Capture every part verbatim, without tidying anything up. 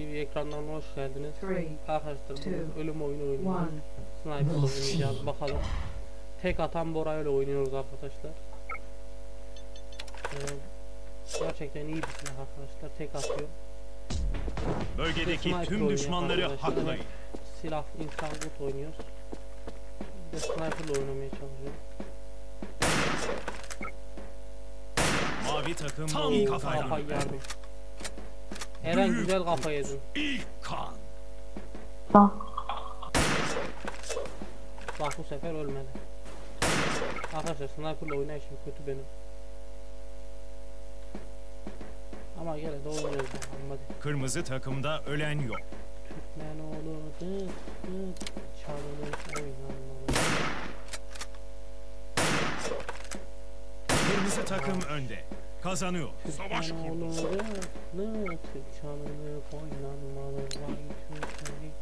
T V ekranlarına hoş geldiniz. Three, Arkadaşlar two, bugün ölüm oyunu oynuyoruz. one. Sniper oynayacağız bakalım. Tek atan Bora ile oynuyoruz arkadaşlar. Ee, gerçekten iyi bir silah arkadaşlar. Tek atıyor. Bölgedeki tüm düşmanları haklayın. Silah insan bot oynuyoruz. Bir de sniper'la oynamaya çalışıyorum. Mavi takım Tam iyi kafa kafayla. yardım. Eren güzel kafa yedin. İlk kan. Bak bu sefer ölmedi. Arkadaşlar sniper'la oynayışım kötü benim. Ama gene de oynuyoruz bakalım hadi. Kırmızı takımda ölen yok. Türkmen oğlu dıt dıt çalınır oynanmalı. Kırmızı takım önde. Kazanıyor. Savaş Türkmen kurdu. oğlu dıt dıt çalınır oynanmalı. Vay Türkmen'i.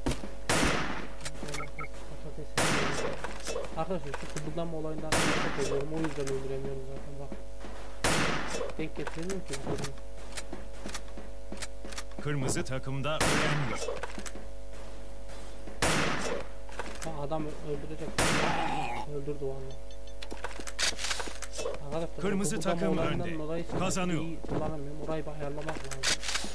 Arkadaşlar şu kıpırdanma olayından çok ediyorum, o yüzden öldüremiyorum zaten bak. Denk getiremiyorum ki bu durumu. Kırmızı takımda ölen yok. Ha, adam öldürecek. Öldürdü valla. Arkadaşlar Kırmızı kıpırdanma takım olayından önde. dolayı Kazanıyor. iyi kullanamıyorum. Orayı bir ayarlamak lazım.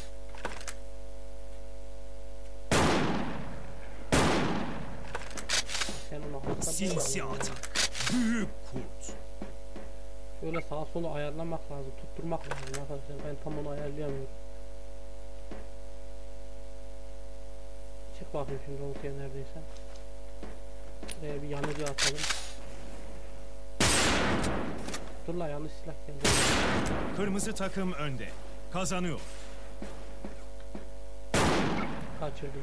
Sen onu hakikaten Sinsi atak. Büyük kurt. şöyle sağa sola ayarlamak lazım, tutturmak lazım arkadaşlar. Ben tam onu ayarlayamıyorum. Çık bakayım şimdi ortaya neredeyse. Buraya bir yanıcı atalım. Dur la, yanlış silah geldi. Kırmızı takım önde. Kazanıyor. Kaçırdım.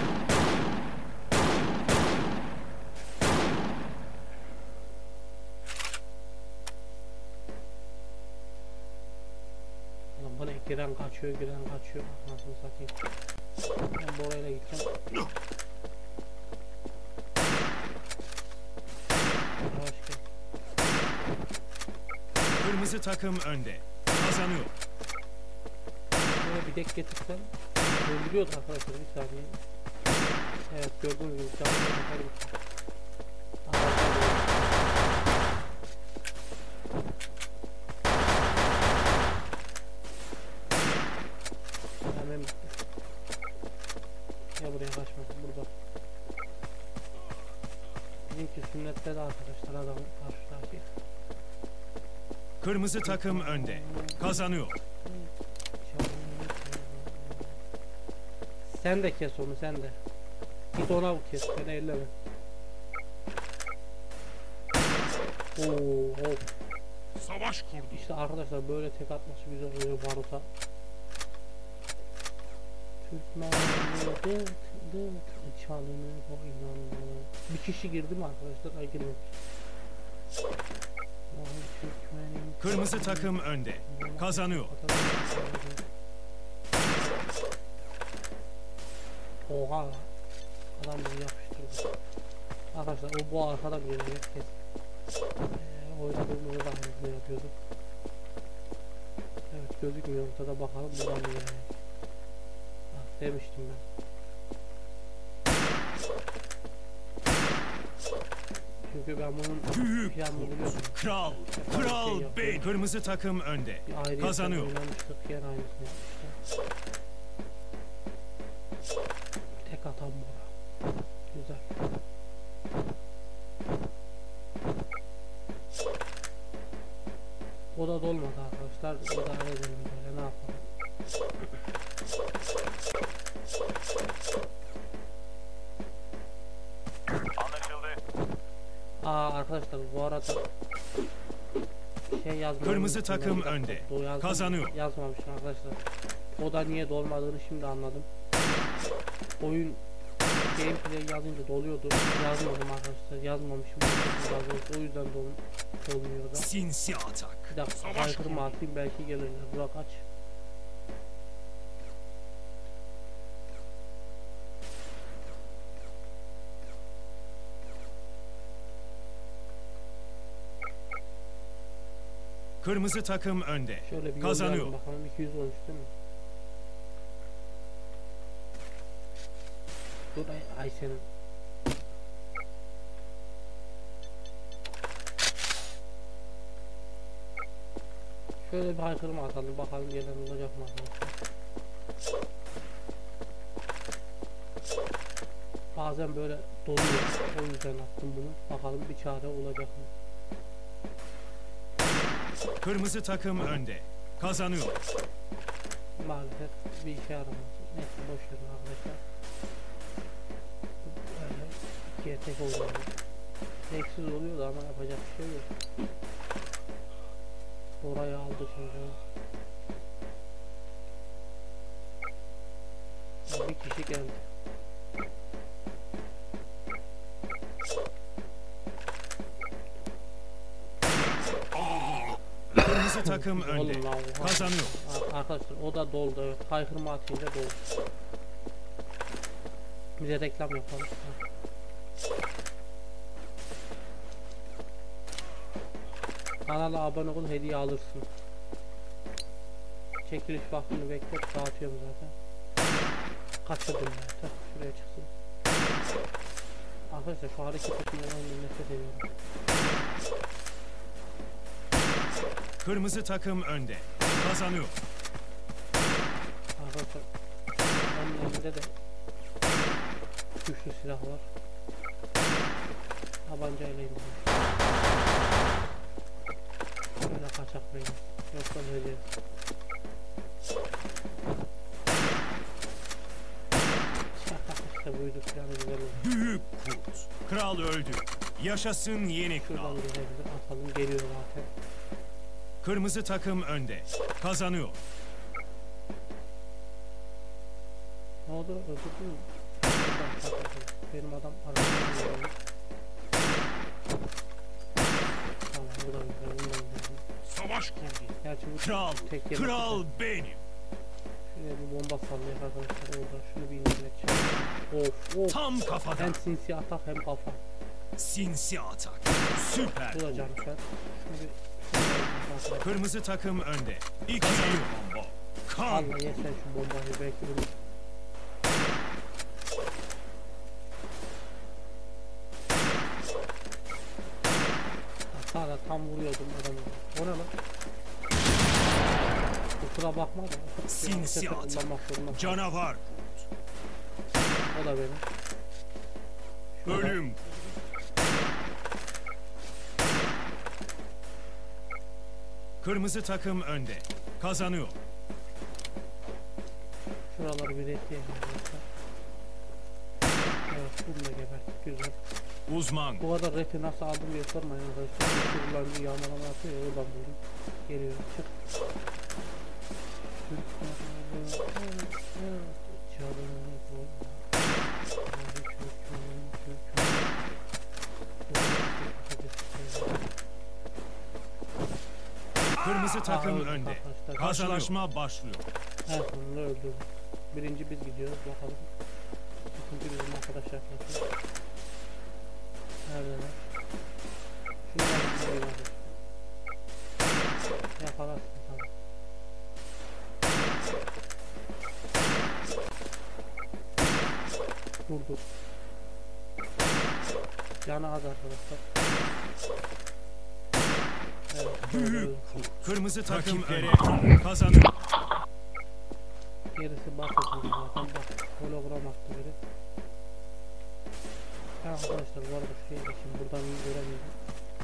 Lan bana giren kaçıyor, giren kaçıyor. Nasıl satayım. Ben Bora'yla gideceğim. Yavaş gel. Kırmızı takım önde. Kazanıyor. Böyle bir dek getirsem öldürüyordu arkadaşlar, bir saniye. Evet, gördüğünüz gibi canlı yaparım. Hemen ya buraya kaçmasın, burada. Bizimki sünnette de arkadaşlar adam karşıdaki. Kırmızı takım önde. Kazanıyor. Sen de kes onu, sen de. Git ona kes, beni elleme. Oo, hop. Savaş kurdu. İşte arkadaşlar böyle tek atması güzel oluyor Barut'a. Türkmen dıt dıt çalınır oynanmalı. Bir kişi girdi mi arkadaşlar? Ay, girmemiş. Vay Türkmen'in. Kırmızı takım önde. Kazanıyor. Oha. Adam bizi yapıştırdı. Arkadaşlar o bu arkadan geliyor. Kes. Ee, oynadığımızda da aynısını yapıyorduk. Evet, gözükmüyor ortada, bakalım buradan mı gelecek. Bak, demiştim ben. Çünkü ben bunun Büyük planını biliyorum. kurt. Kral. Kral Bey. Kırmızı takım önde. Bir ayrı Kazanıyor. oynamıştık, yer aynısını yapmışlar. Tek atan Bora. Güzel. O da dolmadı arkadaşlar. İdare edelim böyle, ne yapalım. Aa arkadaşlar, bu arada şey yazmamış. Kırmızı takım önde. Kazanıyor. Yazmamış arkadaşlar. O da niye dolmadığını şimdi anladım. Oyun gameplay yazınca doluyordu. Yazmadım arkadaşlar. Yazmamışım. O yüzden dol dolmuyor da. Sinsi atak. Bir dakika, kaykırma atayım, belki gelirler. Burak aç. Kırmızı takım önde. Şöyle bir Kazanıyor. yollayalım bakalım, iki yüz olmuş değil mi? Dur ay, ay senin. Şöyle bir haykırma atalım bakalım gelen olacak mı arkadaşlar. Bazen böyle doluyor, o yüzden attım bunu. Bakalım bir çare olacak mı? Kırmızı takım önde. Kazanıyor. Maalesef bir işe yaramaz. Neyse boş verin arkadaşlar. Böyle ikiye tek oluyor. Eksiz oluyor da ama yapacak bir şey yok. Orayı aldı çocuğu. Bir kişi geldi. Kırmızı takım önde. Oğlum lan, Kazanıyor. Arkadaşlar o da doldu, evet. Haykırma atınca doldu. Bize reklam yapalım. Kanala abone olun, hediye alırsın. Çekiliş vaktini bekleyip dağıtıyorum zaten. Kaçırdım ben. Tah, şuraya çıksın. Arkadaşlar şu hareket etmeden nefret ediyorum. Kırmızı takım önde. Kazanıyor. Arkadaşlar onun elinde de güçlü silah var. Tabancayla indiriyor. Şöyle kaçak benim. Yoksa öleceğiz. İşte buydu, planı güzel oldu. Büyük kurt. Kral öldü. Yaşasın yeni Şuradan kral. gelebilir, atalım, geliyor zaten. Kırmızı takım önde. Kazanıyor. Ne oldu? Öldürdün mü? Benim adam arasında geliyor. Tamam, bu da güzel, bu da güzel. Savaş kurdu. Gerçi bu Kral. tek yemek Kral güzel. benim. Şuraya bir bomba sallayak arkadaşlar orada. Şunu bir indirmek için. Of of. Tam kafadan. Hem sinsi atak hem kafa. Sinsi atak. Süper. Bu da kurt. canışlar. Şunu bir... Kırmızı takım önde. İki bomba. Kan. Allah yesen şu bombayı, belki bunu. Hala tam vuruyordum adamı. O ne lan? Kusura bakma da. Sinsi Yanlış atak. kullanmak zorunda. Canavar. O da benim. Şurada. Ölüm. Kırmızı takım önde. Kazanıyor. Şuraları bir etleyelim. Evet, bunu da gebertik. Güzel. Uzman. Bu kadar rapi nasıl aldım diye sormayın arkadaşlar. Şuradan bir yağmalama yapıyor ya, oradan buldum. Geliyor, çık. Kırmızı takım öldük önde. arkadaşlar. Karşılaşma başlıyor. En sonunda öldü. Birinci biz gidiyoruz, bakalım. İkinci bizim arkadaşlar yapıyor. Neredeler? Şundan bir şey var. Yakalarsın tamam. Vurdu. Canı az arkadaşlar. Evet, böyle öldü. Kırmızı takım önde. Kazanıyor. Gerisi basıyorsun zaten, bak hologram attı biri. Ha, arkadaşlar bu arada şuraya geçeyim, buradan iyi göremiyorum.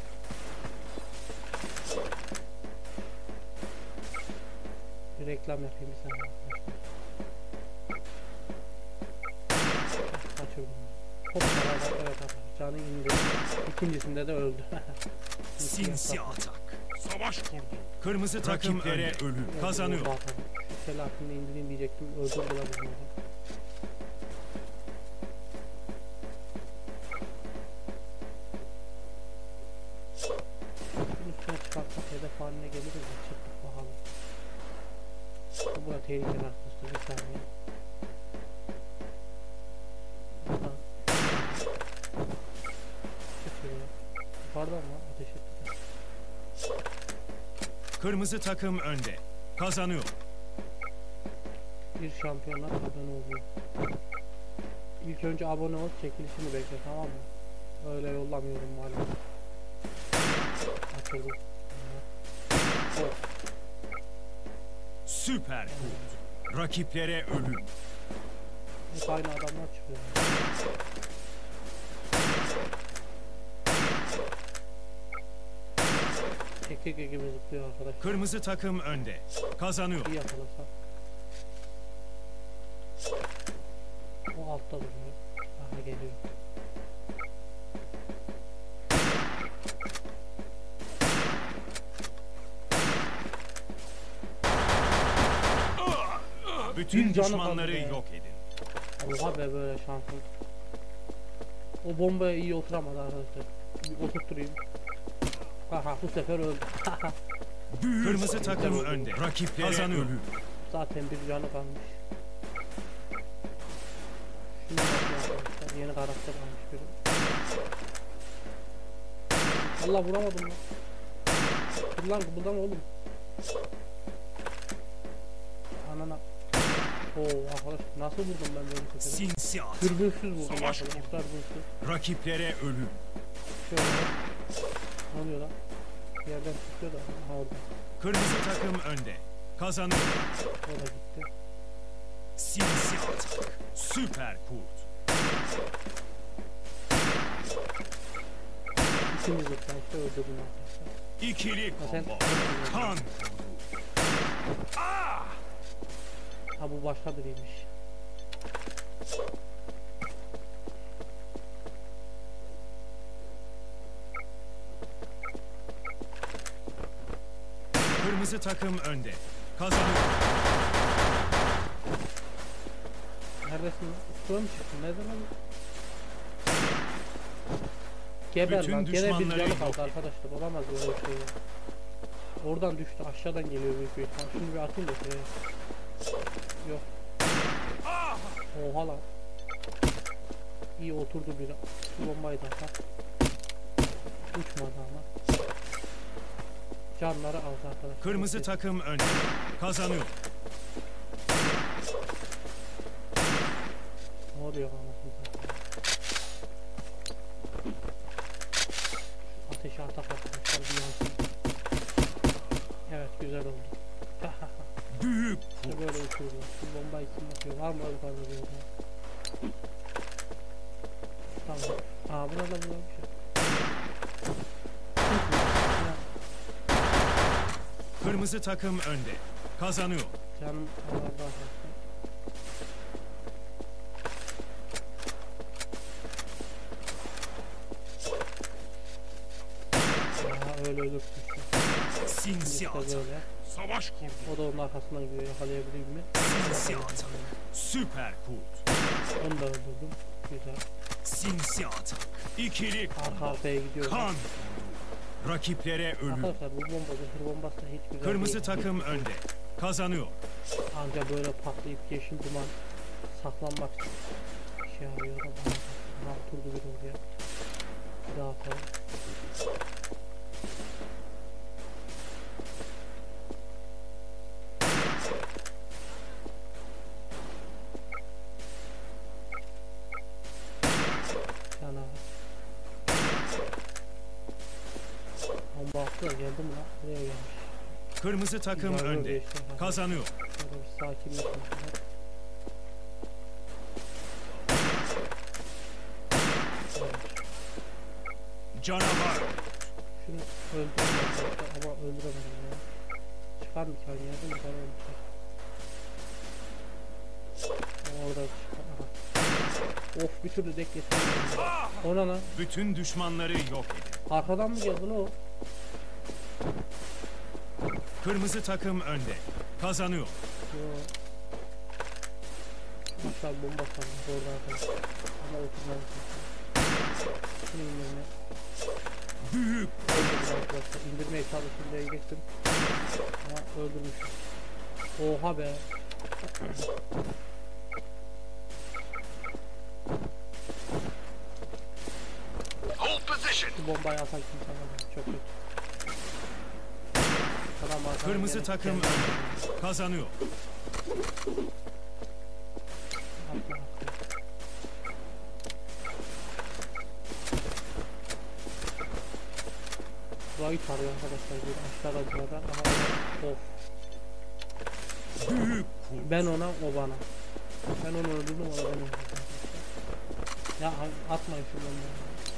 Bir reklam yapayım bir saniye arkadaşlar. Kaçırdım. Hop beraber, evet arkadaşlar, canı indi. İkincisinde de öldü. Sinsi atak. Savaş kurdu. Kırmızı takım önde. Ölüm. Kazanıyor. Şu Selahattin'i indireyim diyecektim, öldürdüler bunu. Üstüne çıkartmak hedef haline geliriz de çıktık bakalım. Bu da tehlikeli arkadaşlar, bir saniye. Buradan. Çıkıyor ya. Yukarıdan mı? Ateş etti. Kırmızı takım önde. Kazanıyor. Bir şampiyonlar abone oluyor. İlk önce abone ol, çekilişimi bekle, tamam mı? Öyle yollamıyorum maalesef. Açıldı. Oh. Süper kurt. Rakiplere ölüm. Hep aynı adamlar çıkıyor. Kekek gibi zıplıyor arkadaş. Kırmızı takım önde. Kazanıyor. İyi yakalasa. O altta duruyor. Aha geliyor. Bütün Bir canı düşmanları kaldı be. yok edin. Oha be, böyle şansım. O bombaya iyi oturamadı arkadaşlar. Bir oturtturayım. Haha, bu sefer öldü. Kırmızı takım önde. Rakiplere kazanıyor. Ölüm. Zaten bir canı kalmış. Şimdi arkadaşlar, yeni karakter almış biri. Allah, vuramadım lan. Dur lan, kıpırdama oğlum. Anana. Oo arkadaş, nasıl vurdum ben böyle sefere? Sinsi at. Dürbünsüz vurdum Savaş arkadaşlar, dürbünsüz. Rakiplere ölüm. Şöyle. Ne oluyor lan? Bir yerden çıkıyor da. Ha, orada. Kırmızı takım önde. Kazanıyor. O da gitti. Sinsi atak. Süper kurt. İkimiz de işte öldürdüm arkadaşlar. İkili sen- combo. Kan. Ha, bu başka biriymiş. Kırmızı takım önde. Kazanıyor. Neredesin lan? Üstüne mi çıktın? Nereden lan? Geber Bütün lan. Gene bir düşmanları canı yok kaldı et. arkadaşlar. Olamaz böyle bir şey ya. Oradan düştü. Aşağıdan geliyor büyük bir ihtimal. Şunu bir atayım da şuraya. Yok. Oha lan. İyi oturdu biri. Şu bombayı da atar. Uçmadı ama. Canları az arkadaşlar. Kırmızı takım önde. Kazanıyor. Ne oluyor anasını satayım? Şu ateşe atak arkadaşlar, bir yansın. Evet, güzel oldu. Büyük İşte kurt. böyle uçuruyor. Şu bombayı kim atıyor? Var mı öyle fazla bir yerde? Tamam. Aa, burada burada bir şey. Kırmızı takım önde. Kazanıyor. Canım Allah'da arkadaşlar. Aa, öyle ölürsün işte. Sinsi İşte atak. böyle. Savaş kurdu. O da onun arkasından gidiyor. Yakalayabileyim mi? Sinsi atak. Süper kurt. Onu da öldürdüm. Güzel. Sinsi atak. İkili Arka combo. arkaya gidiyor. Kan. Rakiplere ölüm. Arkadaşlar bu bomba, zırh bombası da hiç güzel Kırmızı değil. takım önde. Kazanıyor. Anca böyle patlayıp yeşil duman saklanmak için işe yarıyor da bana. Ha, oturdu bir oraya. Bir daha atalım. Canavar. Bomba attı da geldi mi lan? Buraya gelmiş. Kırmızı takım Güzel önde. böyle işte. Kazanıyor. Şöyle bir sakinleşin. Canavar. Şunu öldürelim arkadaşlar ama öldüremedim ya. Çıkar mı ki aynı yerden yukarı ölmüşler. Orada çıkar. Aha. Of, bir türlü dek getiremedim. Ona lan. Bütün düşmanları yok edin. Arkadan mı geldi lan o? Kırmızı takım önde. Kazanıyor. Yo. Aşağı bomba sandım orada arkadaşlar. Ama oturmamışım. Şunu indirme. Büyük. Öldürdüm arkadaşlar. İndirmeye çalıştım diye gittim. Ama öldürmüşüm. Oha be. Hold position. Şu bombayı atan kimse var. Çok kötü. Adam arkadan Kırmızı gelip takım geldi. önde. Kazanıyor. Atla, atla. aşağıyı tarıyor arkadaşlar. Bir aşağıda buradan ama of. Büyük kurt. Ben ona, o bana. Ben onu öldürdüm, o da beni öldürdü. Ya atmayın şu bombayı.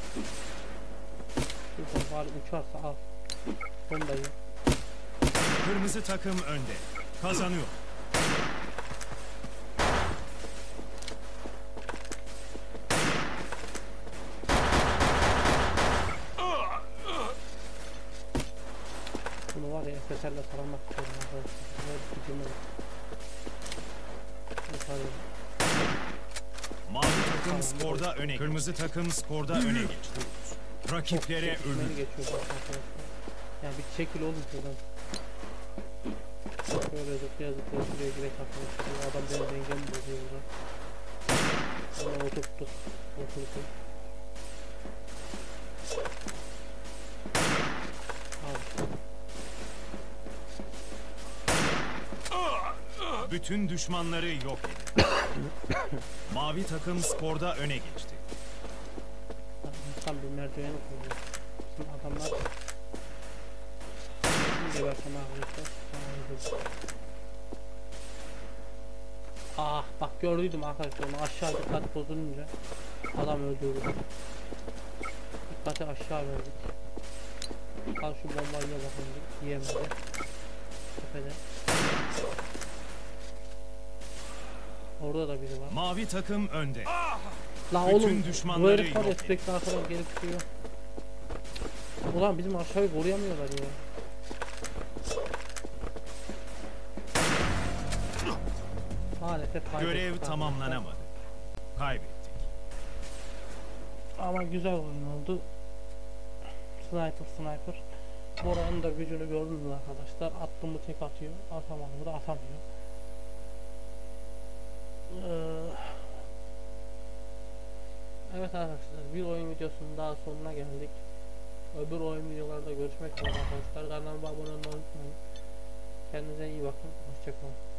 Şuradan bari uçarsa al. Bombayı. Kırmızı takım önde. Kazanıyor. Bunu var ya F S L'le taramak istiyorum arkadaşlar. Ne gücüm yok. Yukarı. Mavi takım skorda öne. Kırmızı takım skorda öne geçti. Rakiplere Beni ölüm. geçiyor bak arkadaşlar. Ya bir çekil oğlum şuradan. Böyle zıplaya zıplaya şuraya girek arkadaşlar. Bu adam benim dengemi bozuyor burada. Ona oturttuk. Oturttuk. Al işte. Bütün düşmanları yok edin. Mavi takım skorda öne geçti. Bak, insan bir merdiveni koyuyor. Bizim adamlar şimdi gebertem arkadaşlar. Ah bak gördüydüm arkadaşlar, onu aşağı dikkat bozulunca adam öldürdü. Dikkati aşağı verdik. Al şu bombayı ye bakalım, yiyemedi. Tepede. Orada da biri var. Mavi takım önde. La Bütün oğlum bu düşmanları herif var ya yok sürekli arkadan gelip çıkıyor. Ulan bizim aşağıyı koruyamıyorlar ya. Maalesef kaybettik. Görev arkadaşlar. tamamlanamadı. Kaybettik. Ama güzel oyun oldu. Sniper sniper. Boranın da gücünü gördünüz arkadaşlar. Attığımı tek atıyor. Atamadı da atamıyor. Ee, evet arkadaşlar, bir oyun videosunun daha sonuna geldik. Öbür oyun videolarda görüşmek üzere arkadaşlar. Kanalıma abone olmayı unutmayın. Kendinize iyi bakın. Hoşçakalın.